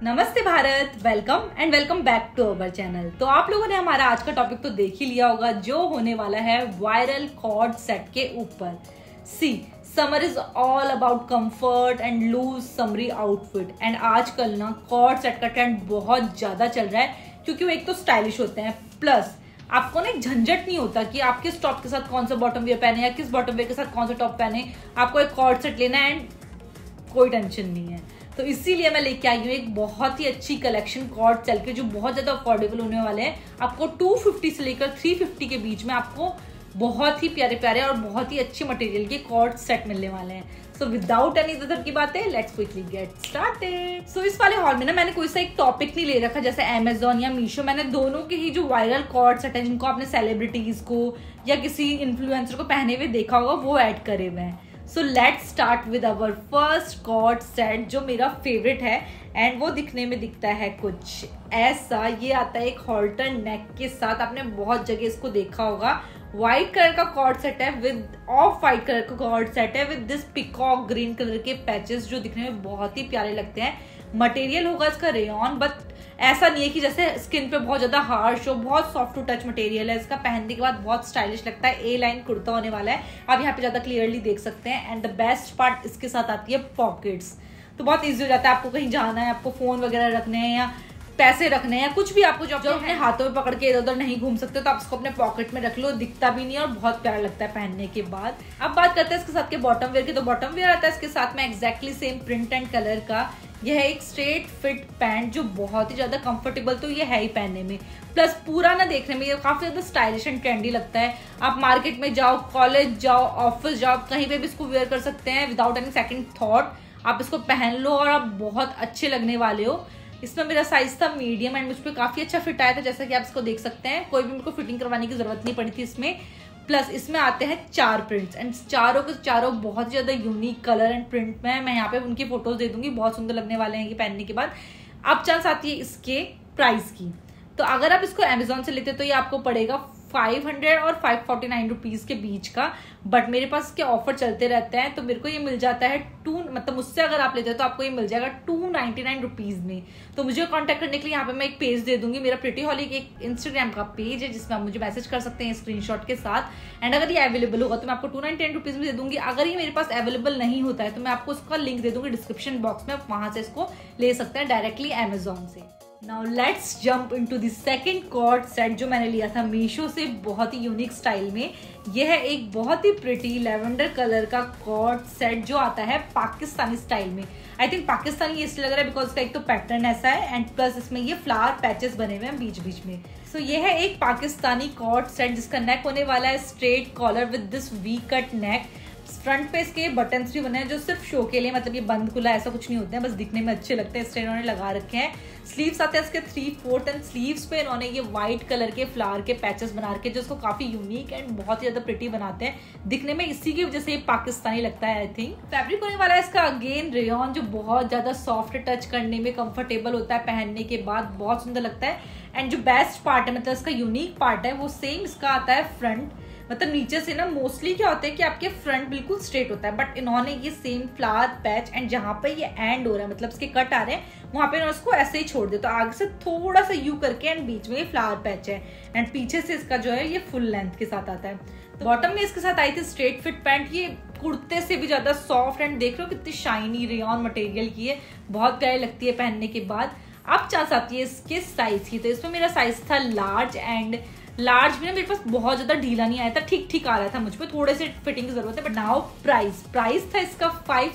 नमस्ते Bharat, welcome and welcome back to our channel. तो आप लोगों ने हमारा आज का टॉपिक तो देख ही लिया होगा, जो होने वाला है वायरल कॉर्ड सेट के ऊपर। See summer is all about comfort and loose summery outfit. And आजकल ना कॉर्ड सेट का ट्रेंड बहुत ज्यादा चल रहा है, क्योंकि वो एक तो स्टाइलिश होते हैं, प्लस आपको ना एक झंझट नहीं होता कि आप किस टॉप के साथ कौन सा बॉटम वेयर पहने या किस बॉटम वेयर के साथ कौन सा टॉप पहने। आपको एक कॉर्ड सेट लेना है एंड कोई टेंशन नहीं है। तो इसीलिए मैं लेके आई हूँ एक बहुत ही अच्छी कलेक्शन कॉर्ड सेट के, जो बहुत ज्यादा अफोर्डेबल होने वाले हैं। आपको 250 से लेकर 350 के बीच में आपको बहुत ही प्यारे प्यारे और बहुत ही अच्छे मटेरियल के कॉर्ड सेट मिलने वाले हैं। सो विदाउट एनी अदर की बातें, let's quickly get started. So इस वाले हॉल में ना मैंने कोई सा एक टॉपिक नहीं ले रखा जैसे अमेजोन या मीशो। मैंने दोनों के ही जो वायरल कॉर्ड सेट है, जिनको आपने सेलिब्रिटीज को या किसी इन्फ्लुएंसर को पहने हुए देखा होगा, वो ऐड करे हुए हैं। So let's start with our first coord set, जो मेरा फेवरेट है। एंड वो दिखने में दिखता है कुछ ऐसा। ये आता है एक हॉल्टर नेक के साथ, आपने बहुत जगह इसको देखा होगा। व्हाइट कलर का कॉर्ड सेट है विद ऑफ व्हाइट कलर का कॉर्ड सेट है with this peacock green colour के पैचेस, जो दिखने में बहुत ही प्यारे लगते हैं। मटेरियल होगा इसका रेयॉन, बट ऐसा नहीं है कि जैसे स्किन पे बहुत ज्यादा हार्श हो, बहुत सॉफ्ट टू टच मटेरियल है। इसका पहनने के बाद बहुत स्टाइलिश लगता है। ए लाइन कुर्ता होने वाला है, आप यहाँ पे ज्यादा क्लियरली देख सकते हैं। एंड द बेस्ट पार्ट, इसके साथ आती है पॉकेट्स। तो बहुत ईजी हो जाता है, आपको कहीं जाना है, आपको फोन वगैरह रखने हैं या पैसे रखने हैं, कुछ भी आपको जो अपने हाथों में पकड़ के इधर उधर नहीं घूम सकते, तो आप इसको अपने पॉकेट में रख लो, दिखता भी नहीं है और बहुत प्यारा लगता है पहनने के बाद। अब बात करते हैं इसके साथ के बॉटम वेयर की। तो बॉटम वेयर आता है इसके साथ में exactly same print and colour का। यह है एक स्ट्रेट फिट पैंट, जो बहुत ही ज्यादा कंफर्टेबल तो ये है ही पहनने में, प्लस पूरा ना देखने में ये काफी ज्यादा स्टाइलिश एंड ट्रेंडी लगता है। आप मार्केट में जाओ, कॉलेज जाओ, ऑफिस जाओ, कहीं पे भी इसको वेयर कर सकते हैं विदाउट एनी सेकंड थॉट। आप इसको पहन लो और आप बहुत अच्छे लगने वाले हो। इसमें मेरा साइज था मीडियम एंड मुझ पर काफी अच्छा फिट आया था, जैसा कि आप इसको देख सकते हैं। कोई भी मेरे को फिटिंग करवाने की जरूरत नहीं पड़ी थी इसमें। प्लस इसमें आते हैं 4 प्रिंट्स एंड चारों के चारों बहुत ज्यादा यूनिक कलर एंड प्रिंट में। मैं यहाँ पे उनकी फोटोज दे दूंगी, बहुत सुंदर लगने वाले हैं ये पहनने के बाद। अब चांस आती है इसके प्राइस की। तो अगर आप इसको अमेजोन से लेते तो ये आपको पड़ेगा 500 और 549 रुपीज के बीच का। बट मेरे पास इसके ऑफर चलते रहते हैं, तो मेरे को ये मिल जाता है मतलब मुझसे अगर आप लेते हो तो आपको ये मिल जाएगा 299 रुपीज में। तो मुझे कांटेक्ट करने के लिए यहाँ पे मैं एक पेज दे दूंगी, मेरा प्रिटी हॉलिक एक इंस्टाग्राम का पेज है, जिसमें आप मुझे मैसेज कर सकते हैं स्क्रीनशॉट के साथ। एंड अगर ये अवेलेबल होगा तो मैं आपको 299 रुपीज में दे दूंगी। अगर ये मेरे पास अवेलेबल नहीं होता है तो मैं आपको उसका लिंक दे दूंगी डिस्क्रिप्शन बॉक्स में, आप वहां से इसको ले सकते हैं डायरेक्टली अमेजोन से। Now let's jump into the second coord set, जो मैंने लिया था मीशो से बहुत ही यूनिक स्टाइल में। यह है एक बहुत ही प्रिटी लेवेंडर कलर का कॉर्ड सेट, जो आता है पाकिस्तानी स्टाइल में। आई थिंक पाकिस्तानी इसलिए लग रहा है बिकॉज इसका एक तो पैटर्न ऐसा है एंड प्लस इसमें ये फ्लावर पैचेस बने हुए हैं बीच बीच में। सो ये है एक पाकिस्तानी कॉर्ड सेट, जिसका नेक होने वाला है straight collar with this V cut neck. Front पे इसके बटन्स भी बने हैं, जो सिर्फ शो के लिए, मतलब ये बंद खुला ऐसा कुछ नहीं होता है, बस दिखने में अच्छे लगते हैं, इसलिए इन्होंने लगा रखे हैं। स्लीव्स आते हैं इसके 3/4 एंड स्लीव्स पे इन्होंने ये व्हाइट कलर के फ्लावर के पैचेस बना रखे हैं, जो इसको काफी यूनिक एंड बहुत ही ज्यादा प्रिटी बनाते हैं दिखने में। इसी की वजह से ये पाकिस्तानी लगता है। आई थिंक फैब्रिक होने वाला है इसका अगेन रेयॉन, जो बहुत ज्यादा सॉफ्ट टच करने में कंफर्टेबल होता है, पहनने के बाद बहुत सुंदर लगता है। एंड जो बेस्ट पार्ट है, मतलब इसका यूनिक पार्ट है, वो सेम इसका आता है फ्रंट। मतलब नीचे से ना मोस्टली क्या होता है कि आपके फ्रंट बिल्कुल स्ट्रेट होता है, बट इन्होंने ये सेम फ्लावर पैच एंड जहां पे ये एंड हो रहा है, मतलब इसके कट आ रहे हैं, वहां पे इसको ऐसे ही छोड़ दे। तो आगे से थोड़ा सा यू करके एंड बीच में ये फ्लावर पैच है एंड पीछे से इसका जो है ये फुल लेंथ के साथ आता है। तो बॉटम में इसके साथ आई थी स्ट्रेट फिट पैंट, ये कुर्ते से भी ज्यादा सॉफ्ट एंड देख रहे हो कितनी शाइनी रेयॉन मटेरियल की है, बहुत प्यारी लगती है पहनने के बाद। अब चांस आती है इसके साइज की। तो इसमें मेरा साइज था लार्ज एंड लार्ज भी ना मेरे पास बहुत ज्यादा ढीला नहीं आया था, ठीक ठीक आ रहा था मुझ पे, थोड़े से फिटिंग की जरूरत है। बट नाउ प्राइस था इसका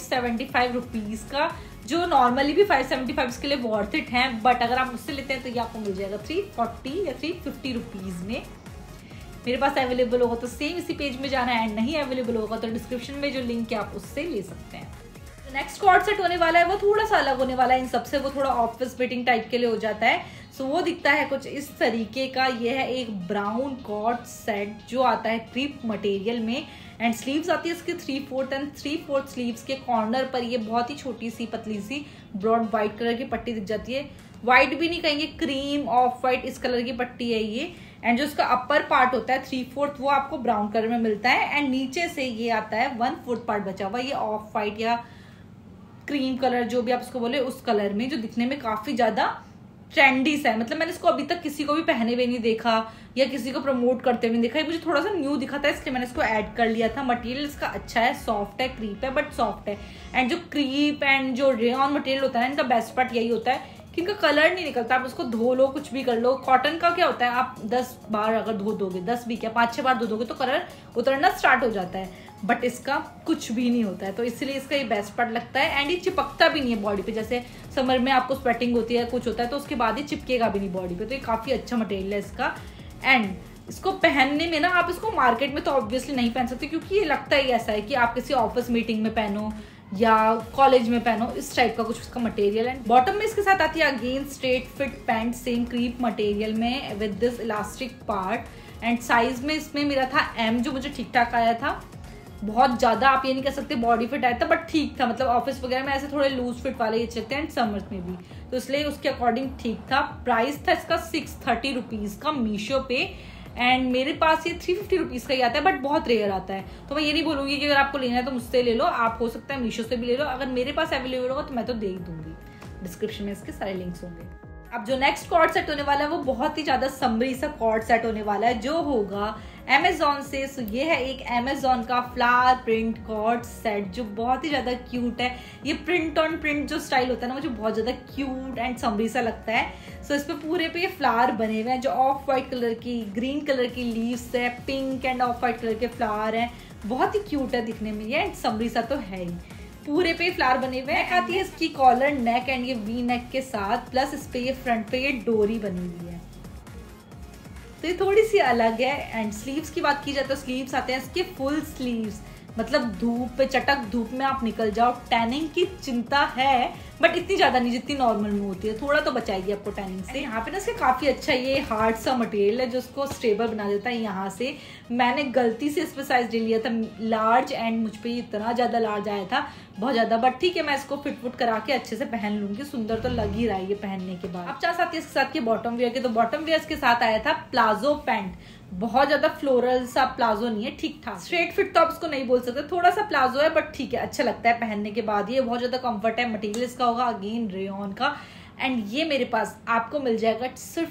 575 रुपीज का, जो नॉर्मली भी 575 के लिए वर्थ इट है। बट अगर आप मुझसे लेते हैं तो ये आपको मिल जाएगा 340 या 350 रुपीज में। मेरे पास अवेलेबल होगा तो सेम इसी पेज में जाना है, एंड नहीं अवेलेबल होगा तो डिस्क्रिप्शन में जो लिंक है आप उससे ले सकते हैं। नेक्स्ट कॉर्ड सेट होने वाला है वो थोड़ा सा अलग होने वाला है इन सबसे, वो थोड़ा ऑफिस फिटिंग टाइप के लिए हो जाता है। सो वो दिखता है कुछ इस तरीके का। ये है एक ब्राउन कॉर्ड सेट, जो आता है क्रीप मटेरियल में एंड स्लीव्स आती है इसकी 3/4 एंड 3/4 स्लीव्स के कॉर्नर पर ये बहुत ही छोटी सी पतली सी ब्रॉड व्हाइट कलर की पट्टी दिख जाती है। व्हाइट भी नहीं कहेंगे, क्रीम ऑफ व्हाइट इस कलर की पट्टी है ये। एंड जो इसका अपर पार्ट होता है 3/4 वो आपको ब्राउन कलर में मिलता है एंड नीचे से ये आता है 1/4 पार्ट बचा हुआ, ये ऑफ व्हाइट या क्रीम कलर, जो भी आप उसको बोले, उस कलर में, जो दिखने में काफी ज्यादा ट्रेंडी सा है। मतलब मैंने इसको अभी तक किसी को भी पहने हुए नहीं देखा या किसी को प्रमोट करते हुए नहीं देखा, मुझे थोड़ा सा न्यू दिखा था, इसलिए मैंने इसको ऐड कर लिया था। मटेरियल इसका अच्छा है, सॉफ्ट है, क्रीप है बट सॉफ्ट है। एंड जो क्रीप एंड जो रेयॉन मटेरियल होता है इनका बेस्ट पार्ट यही होता है कि इनका कलर नहीं निकलता। आप उसको धो लो, कुछ भी कर लो। कॉटन का क्या होता है, आप 10 बार अगर धो दोगे, 10 भी क्या 5-6 बार धो दोगे तो कलर उतरना स्टार्ट हो जाता है, बट इसका कुछ भी नहीं होता है। तो इसलिए इसका ये बेस्ट पार्ट लगता है। एंड ये चिपकता भी नहीं है बॉडी पे, जैसे समर में आपको स्वेटिंग होती है, कुछ होता है तो उसके बाद ये चिपकेगा भी नहीं बॉडी पे। तो ये काफ़ी अच्छा मटेरियल है इसका। एंड इसको पहनने में ना, आप इसको मार्केट में तो ऑब्वियसली नहीं पहन सकते, क्योंकि ये लगता ही ऐसा है कि आप किसी ऑफिस मीटिंग में पहनो या कॉलेज में पहनो, इस टाइप का कुछ उसका मटेरियल है। बॉटम में इसके साथ आती है again straight fit pant, same crepe material में with this elastic part. And size में इसमें मेरा था M, जो मुझे ठीक ठाक आया था। बहुत ज़्यादा आप ये नहीं कह सकते बॉडी फिट आया था, बट ठीक था। मतलब ऑफिस वगैरह में ऐसे थोड़े लूज फिट वाले ये चलते हैं, एंड समर्स में भी, तो इसलिए उसके अकॉर्डिंग ठीक था। प्राइस था इसका 630 रुपीज़ का मीशो पे। एंड मेरे पास ये 350 रुपीज़ का ही आता है, बट बहुत रेयर आता है। तो मैं ये नहीं बोलूँगी कि अगर आपको लेना है तो मुझसे ले लो, आप हो सकता है मीशो से भी ले लो। अगर मेरे पास अवेलेबल होगा तो मैं तो दे ही दूंगी, डिस्क्रिप्शन में इसके सारे लिंक्स होंगे। अब जो नेक्स्ट कॉर्ड सेट होने वाला है वो बहुत ही ज़्यादा समरी सा कॉर्ड सेट होने वाला है, जो होगा अमेजोन से। सो ये है एक अमेजोन का फ्लावर प्रिंट कॉर्ड सेट, जो बहुत ही ज़्यादा क्यूट है। ये प्रिंट ऑन प्रिंट जो स्टाइल होता है ना, मुझे बहुत ज़्यादा क्यूट एंड समरी सा लगता है। सो इस पे पूरे पे फ्लावर बने हुए हैं, जो ऑफ वाइट कलर की, ग्रीन कलर की लीव्स है, pink and off white colour के फ्लावर हैं। बहुत ही क्यूट है दिखने में ये, एंड समरी सा तो है ही। पूरे पे फ्लावर बने हुए हैं। आती है इसकी कॉलर नेक एंड ये वी नेक के साथ, प्लस इस पे ये फ्रंट पे ये डोरी बनी हुई है, तो ये थोड़ी सी अलग है। एंड स्लीव्स की बात की जाए तो स्लीव्स आते हैं इसके फुल स्लीव्स, मतलब धूप पे, चटक धूप में आप निकल जाओ, टैनिंग की चिंता है बट इतनी ज्यादा नहीं जितनी नॉर्मल में होती है, थोड़ा तो बचाएगी आपको टैनिंग से। यहाँ पे ना इसका काफी अच्छा ये हार्ड सा मटेरियल है जो उसको स्टेबल बना देता है। यहाँ से मैंने गलती से इस पे साइज ले लिया था लार्ज, एंड मुझ पे इतना ज्यादा लार्ज आया था, बहुत ज्यादा, बट ठीक है, मैं इसको फिट फुट करा के अच्छे से पहन लूंगी। सुंदर तो लग ही रहा है ये पहनने के बाद। अब चाह आती है इसके साथ के बॉटम वेयर के, तो बॉटम वेयर के साथ आया था प्लाजो पैंट। बहुत ज्यादा फ्लोरल सा प्लाजो नहीं है, ठीक ठाक स्ट्रेट फिट तो आप उसको नहीं बोल सकते, थोड़ा सा प्लाजो है बट ठीक है, अच्छा लगता है पहनने के बाद। ये बहुत ज्यादा कंफर्ट है। मटेरियल इसका होगा अगेन रेयॉन का। एंड ये मेरे पास आपको मिल जाएगा सिर्फ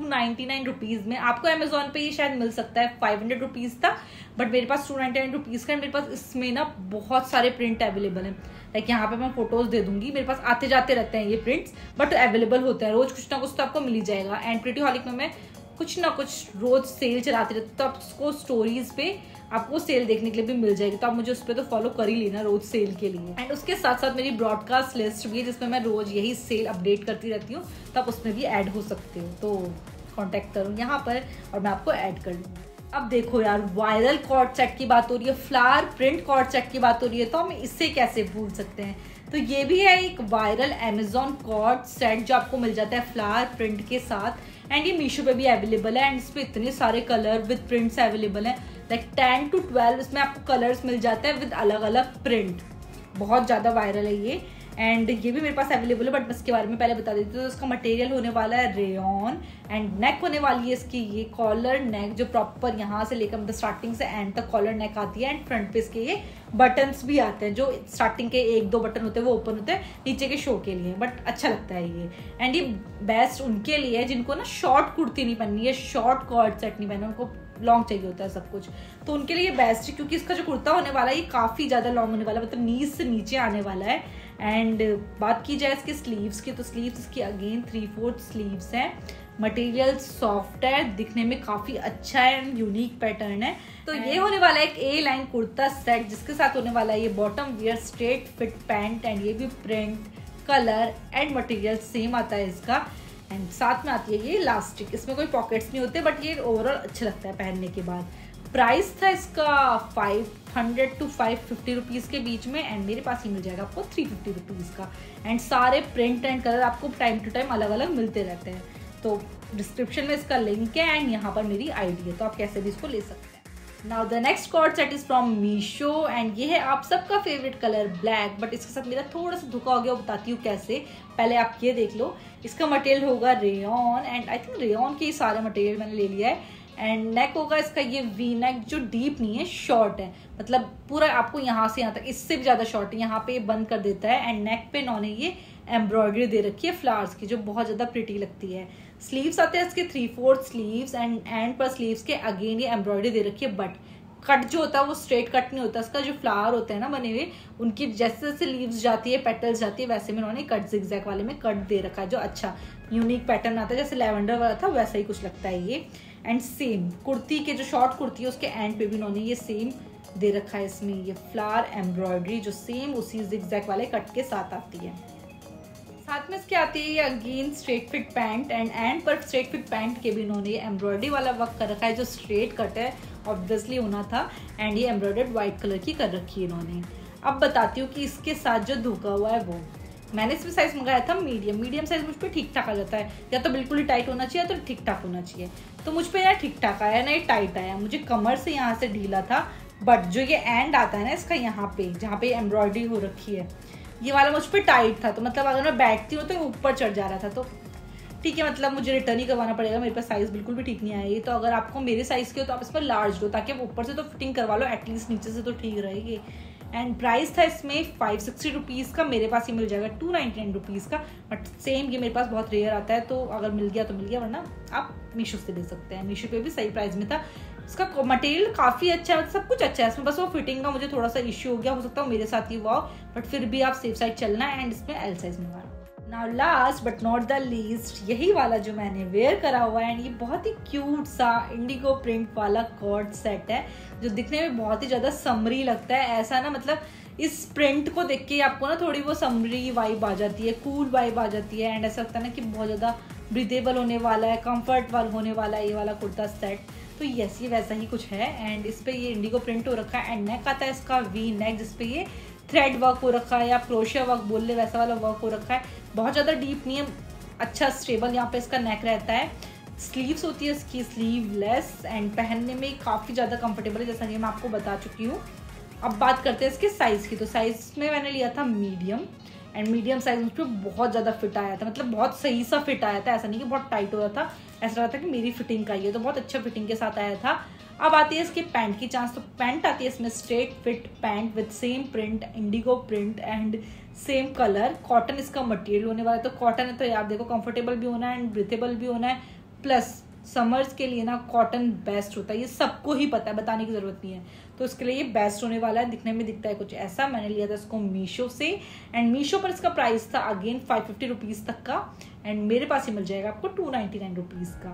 299 रुपीज में। आपको अमेजोन पे ये शायद मिल सकता है 500 रुपीज तक, बट मेरे पास 299 रुपीज का। मेरे पास इसमें ना बहुत सारे प्रिंट अवेलेबल हैं। लाइक यहाँ पे मैं फोटोज दे दूंगी, मेरे पास आते जाते रहते हैं ये प्रिंट्स, बट अवेलेबल होते हैं रोज, कुछ ना कुछ तो आपको मिल ही जाएगा। एंड प्रिटी हॉलिक में मैं कुछ ना कुछ रोज सेल चलाती रहती, तो आप उसको स्टोरीज पे आपको सेल देखने के लिए भी मिल जाएगी, तो आप मुझे उस पर तो फॉलो कर ही लेना रोज सेल के लिए। एंड उसके साथ साथ मेरी ब्रॉडकास्ट लिस्ट भी है जिसमें मैं रोज यही सेल अपडेट करती रहती हूँ, तो आप उसमें भी ऐड हो सकते हो। तो कांटेक्ट करूँ यहाँ पर और मैं आपको ऐड कर लूँगी। अब देखो यार, वायरल कॉर्ड सेट की बात हो रही है, फ्लावर प्रिंट कॉर्ड सेट की बात हो रही है, तो हम इससे कैसे भूल सकते हैं। तो ये भी है एक वायरल अमेजोन कॉर्ड सेट जो आपको मिल जाता है फ्लावर प्रिंट के साथ। एंड ये मीशो पे भी अवेलेबल है। एंड इस पे इतने सारे कलर विद प्रिंट्स अवेलेबल हैं, लाइक 10 to 12 इसमें आपको कलर्स मिल जाते हैं विद अलग अलग प्रिंट। बहुत ज़्यादा वायरल है ये। एंड ये भी मेरे पास अवेलेबल है, बट मैं इसके बारे में पहले बता देती हूँ। तो इसका मटेरियल होने वाला है रेयॉन, एंड नेक होने वाली है इसकी ये कॉलर नेक, जो प्रॉपर यहाँ से लेकर मतलब स्टार्टिंग से एंड तक कॉलर नेक आती है। एंड फ्रंट पे इसके ये बटन्स भी आते हैं, जो स्टार्टिंग के 1-2 बटन होते हैं वो ओपन होते हैं नीचे के शो के लिए, बट अच्छा लगता है ये। एंड ये बेस्ट उनके लिए है जिनको ना शॉर्ट कुर्ती नहीं पहननी है, शॉर्ट कॉर्ड सेट नहीं पहनना, उनको लॉन्ग चाहिए होता है सब कुछ, तो उनके लिए ये बेस्ट है। क्योंकि इसका जो कुर्ता होने वाला है ये काफ़ी ज़्यादा लॉन्ग होने वाला है, मतलब नीज से नीचे आने वाला है। एंड बात की जाए इसके स्लीव्स की, तो स्लीव्स इसकी अगेन 3/4 स्लीव्स हैं। मटेरियल सॉफ्ट है, दिखने में काफ़ी अच्छा है एंड यूनिक पैटर्न है। तो ये होने वाला है एक ए लाइन कुर्ता सेट, जिसके साथ होने वाला है ये bottom wear straight fit pant, and ये भी print colour and material same आता है इसका। एंड साथ में आती है ये इलास्टिक, इसमें कोई पॉकेट्स नहीं होते, बट ये ओवरऑल अच्छा लगता है पहनने के बाद। प्राइस था इसका 500 to 550 रुपीज़ के बीच में, एंड मेरे पास ही मिल जाएगा आपको 350 रुपीज़ का। एंड सारे प्रिंट एंड कलर आपको टाइम टू टाइम अलग अलग मिलते रहते हैं। तो डिस्क्रिप्शन में इसका लिंक है एंड यहाँ पर मेरी आईडी है, तो आप कैसे भी इसको ले सकते हैं। Now the next cord set is from Meesho, and ये है आप सबका फेवरेट कलर ब्लैक, बट इसके साथ मेरा थोड़ा सा धोखा हो गया, वो बताती हूँ कैसे। पहले आप ये देख लो, इसका मटेरियल होगा rayon, and I think rayon के सारे मटेरियल मैंने ले लिया है। एंड नेक होगा इसका ये वी नेक, जो डीप नहीं है, शॉर्ट है, मतलब पूरा आपको यहाँ से यहाँ तक, इससे भी ज्यादा शॉर्ट है, यहाँ पे बंद कर देता है। एंड नेक पे इन्होंने ये एम्ब्रॉयडरी दे रखी है फ्लावर्स की, जो बहुत ज्यादा प्रिटी लगती है। स्लीव्स आते हैं इसके 3/4 स्लीव्स एंड पर स्लीव्स के अगेन ये एम्ब्रॉयडरी दे रखी है। बट कट जो होता है वो स्ट्रेट कट नहीं होता, इसका जो फ्लावर होते हैं ना बने हुए, उनकी जैसे जैसे लीव्स जाती है, पेटल्स जाती है, वैसे में उन्होंने कट जिगजैग वाले में कट दे रखा है, जो अच्छा यूनिक पैटर्न आता है, जैसे लैवेंडर वाला था वैसा ही कुछ लगता है ये। एंड सेम कुर्ती के जो शॉर्ट कुर्ती है उसके एंड पे भी उन्होंने ये सेम दे रखा है, इसमें ये फ्लावर एम्ब्रॉयडरी जो सेम उसी जिगजैग वाले कट के साथ आती है। साथ में इसके आती है ये again straight fit pant and पर स्ट्रेट फिट पैंट के भी इन्होंने ये एम्ब्रॉयडरी वाला वर्क कर रखा है, जो स्ट्रेट कट है ऑब्वियसली होना था। एंड ये एम्ब्रॉयडर्ड व्हाइट कलर की कर रखी है इन्होंने। अब बताती हूँ कि इसके साथ जो धोखा हुआ है वो, मैंने इसमें साइज मंगाया था मीडियम साइज, मुझ पर ठीक ठाक आ जाता है, या तो बिल्कुल ही टाइट होना चाहिए या तो ठीक ठाक होना चाहिए। तो मुझ पर यार ठीक ठाक आया ना, ये टाइट आया, मुझे कमर से यहाँ से ढीला था, बट जो ये एंड आता है ना इसका यहाँ पे, जहाँ पे एम्ब्रॉयडरी हो रखी है, ये वाला मुझ पर टाइट था, तो मतलब अगर मैं बैठती हूँ तो ऊपर चढ़ जा रहा था, तो ठीक है, मतलब मुझे रिटर्न ही करवाना पड़ेगा, मेरे पास साइज़ बिल्कुल भी ठीक नहीं आया ये। तो अगर आपको मेरे साइज़ के हो तो आप इसमें लार्ज लो, ताकि आप ऊपर से तो फिटिंग करवा लो, एटलीस्ट नीचे से तो ठीक रहेगी। एंड प्राइस था इसमें 560 रुपीज़ का, मेरे पास ही मिल जाएगा 299 रुपीज़ का। बट सेम ये मेरे पास बहुत रेयर आता है, तो अगर मिल गया तो मिल गया, वरना आप मीशो से ले सकते हैं। मीशो पे भी सही प्राइस में था, इसका मटेरियल काफ़ी अच्छा है, सब कुछ अच्छा है इसमें, बस वो फिटिंग का मुझे थोड़ा सा इश्यू हो गया, हो सकता है मेरे साथ ही हुआ हो, बट फिर भी आप सेफ साइड चलना है। एंड इसमें एल साइज मंगवाना। Now last but not the least, यही वाला जो मैंने वेयर करा हुआ है, एंड ये बहुत ही क्यूट सा इंडिगो प्रिंट वाला कॉर्ड सेट है, जो दिखने में बहुत ही ज़्यादा समरी लगता है। ऐसा ना, मतलब इस प्रिंट को देख के आपको ना थोड़ी वो समरी वाइब आ जाती है, कूल वाइब आ जाती है, एंड ऐसा लगता है ना कि बहुत ज़्यादा ब्रीदेबल होने वाला है, कंफर्ट वाला होने वाला है ये वाला कुर्ता सेट। तो यस, ये वैसा ही कुछ है। एंड इस पे ये इंडिगो प्रिंट हो रखा है, एंड नेक आता है इसका वी नेक, जिसपे ये थ्रेड वर्क हो रखा है, या क्रोशिया वर्क बोल ले, वैसा वाला वर्क हो रखा है। बहुत ज़्यादा डीप नहीं है, अच्छा स्टेबल यहाँ पे इसका नेक रहता है। स्लीव्स होती है इसकी स्लीवलेस, एंड पहनने में काफ़ी ज़्यादा कंफर्टेबल है, जैसा कि मैं आपको बता चुकी हूँ। अब बात करते हैं इसके साइज़ की, तो साइज़ में मैंने लिया था मीडियम, एंड मीडियम साइज मुझ पर बहुत ज़्यादा फिट आया था, मतलब बहुत सही सा फिट आया था, ऐसा नहीं कि बहुत टाइट हो रहा था, ऐसा रहा था कि मेरी फिटिंग का ही है, तो बहुत अच्छा फिटिंग के साथ आया था। अब आती है इसकी पैंट की चांस, तो पैंट आती है इसमें straight fit pant with same print, indigo print and same colour. Cotton इसका मटेरियल होने वाला है, तो कॉटन है तो यार देखो कंफर्टेबल भी होना है एंड ब्रीथेबल भी होना है, प्लस समर्स के लिए ना कॉटन बेस्ट होता है, ये सबको ही पता है, बताने की जरूरत नहीं है, तो इसके लिए ये बेस्ट होने वाला है। दिखने में दिखता है कुछ ऐसा। मैंने लिया था इसको मीशो से, एंड मीशो पर इसका प्राइस था अगेन 550 रुपीज़ तक का, एंड मेरे पास ही मिल जाएगा आपको 299 रुपीज़ का।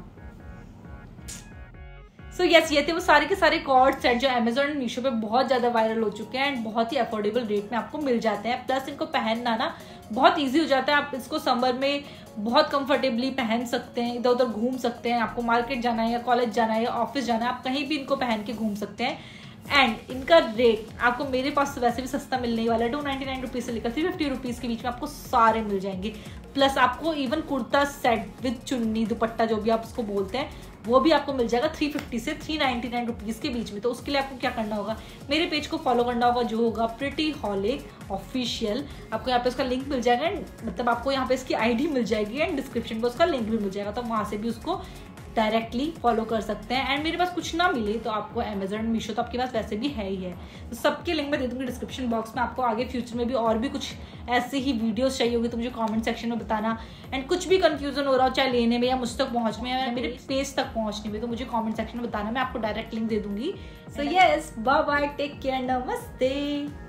सो यस, ये थे वो सारे के सारे कॉर्ड सेट जो अमेजोन एंड मीशो पे बहुत ज़्यादा वायरल हो चुके हैं, एंड बहुत ही अफोर्डेबल रेट में आपको मिल जाते हैं। प्लस इनको पहनना ना बहुत इजी हो जाता है, आप इसको समर में बहुत कंफर्टेबली पहन सकते हैं, इधर उधर घूम सकते हैं, आपको मार्केट जाना है या कॉलेज जाना है या ऑफिस जाना है, आप कहीं भी इनको पहन के घूम सकते हैं। एंड इनका रेट आपको मेरे पास तो वैसे भी सस्ता मिलने वाला है, 299 रुपीज़ से लेकर 350 रुपीज़ के बीच में आपको सारे मिल जाएंगे। प्लस आपको इवन कुर्ता सेट विद चुन्नी दुपट्टा जो भी आप उसको बोलते हैं, वो भी आपको मिल जाएगा 350 से 399 रुपीज़ के बीच में। तो उसके लिए आपको क्या करना होगा, मेरे पेज को फॉलो करना होगा, जो होगा प्रिटीहॉलिक ऑफिशियल। आपको यहाँ पे उसका लिंक मिल जाएगा, मतलब आपको यहाँ पे इसकी आईडी मिल जाएगी, एंड डिस्क्रिप्शन पे उसका लिंक भी मिल जाएगा, तो वहाँ से भी उसको डायरेक्टली फॉलो कर सकते हैं। एंड मेरे पास कुछ ना मिले तो आपको अमेजोन मीशो तो आपके पास वैसे भी है ही है, तो सबके लिंक मैं दे दूँगी डिस्क्रिप्शन बॉक्स में। आपको आगे फ्यूचर में भी और भी कुछ ऐसे ही वीडियोस चाहिए होगी तो मुझे कमेंट सेक्शन में बताना। एंड कुछ भी कंफ्यूजन हो रहा हो, चाहे लेने में या मुझ तक पहुँचने में या मेरे पेज तक पहुँचने में, तो मुझे कॉमेंट सेक्शन में बताना, मैं आपको डायरेक्ट लिंक दे दूँगी। So yes, bye bye, take care, नमस्ते।